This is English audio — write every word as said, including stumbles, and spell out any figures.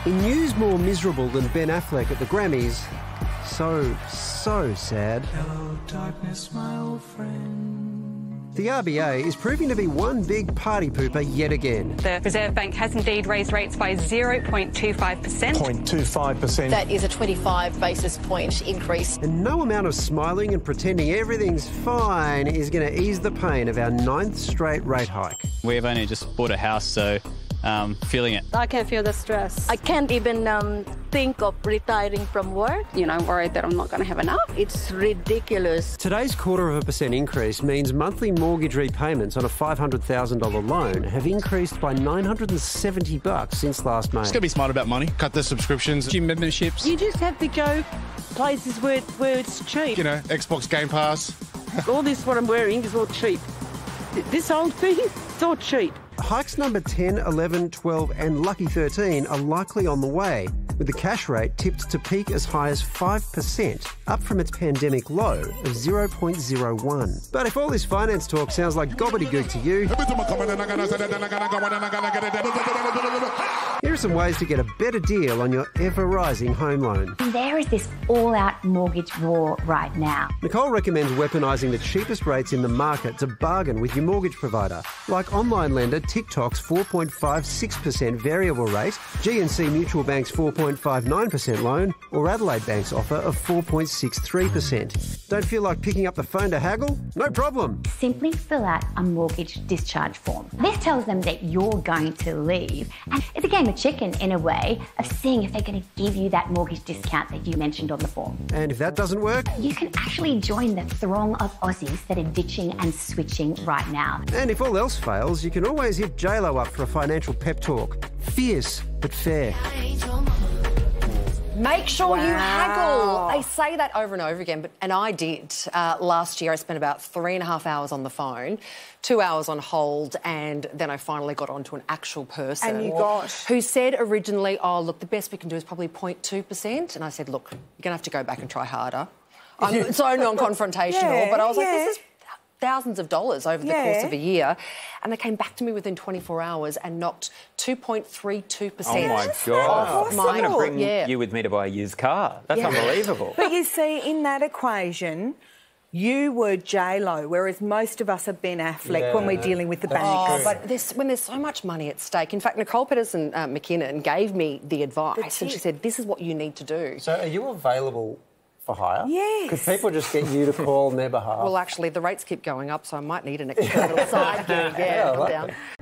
In news more miserable than Ben Affleck at the Grammys, so, so sad. Hello, darkness, my old friend. The R B A is proving to be one big party pooper yet again. The Reserve Bank has indeed raised rates by zero point two five percent. zero point two five percent. That is a twenty-five basis point increase. And no amount of smiling and pretending everything's fine is going to ease the pain of our ninth straight rate hike. We've only just bought a house, so um, feeling it. I can feel the stress. I can't even um, think of retiring from work. You know, worried that I'm not going to have enough. It's ridiculous. Today's quarter of a percent increase means monthly mortgage repayments on a five hundred thousand dollars loan have increased by nine hundred seventy bucks since last May. Just got to be smart about money. Cut the subscriptions, gym memberships. You just have to go places where, where it's cheap. You know, Xbox Game Pass. All this what I'm wearing is all cheap. This old thing, it's all cheap. Hikes number ten, eleven, twelve and lucky thirteen are likely on the way, with the cash rate tipped to peak as high as five percent, up from its pandemic low of zero point zero one. But if all this finance talk sounds like gobbledygook to you, here are some ways to get a better deal on your ever-rising home loan. There is this all-out mortgage war right now. Nicole recommends weaponising the cheapest rates in the market to bargain with your mortgage provider, like online lender TikTok's four point five six percent variable rate, G and C Mutual Bank's four point five nine percent loan, or Adelaide Bank's offer of four point six three percent. Don't feel like picking up the phone to haggle? No problem. Simply fill out a mortgage discharge form. This tells them that you're going to leave. And it's a game of chicken, in a way, of seeing if they're going to give you that mortgage discount that you mentioned on the form. And if that doesn't work? You can actually join the throng of Aussies that are ditching and switching right now. And if all else fails, you can always hit J Lo up for a financial pep talk. Fierce, but fair. Make sure Wow. you haggle. I say that over and over again, but and I did. Uh, last year I spent about three and a half hours on the phone, two hours on hold, and then I finally got onto an actual person. And you got? Who said originally, oh, look, the best we can do is probably zero point two percent. And I said, look, you're going to have to go back and try harder. I'm so non-confrontational, Yeah, but I was like, yeah. this is thousands of dollars over the Yeah. course of a year. And they came back to me within twenty-four hours and knocked two point three two percent Oh, my God. off my... I'm going to bring yeah. you with me to buy a used car. That's Yeah. unbelievable. But you see, in that equation, you were J Lo, whereas most of us have been Affleck Yeah. when we're dealing with the That's banks. Oh, but there's, when there's so much money at stake... In fact, Nicole Pedersen uh, McKinnon gave me the advice The and she tip. said, this is what you need to do. So are you available for hire? Yes. Could people just get you to call on their behalf? Well, actually, the rates keep going up, so I might need an extra little side gig. Yeah, Yeah, I I'm like down. it.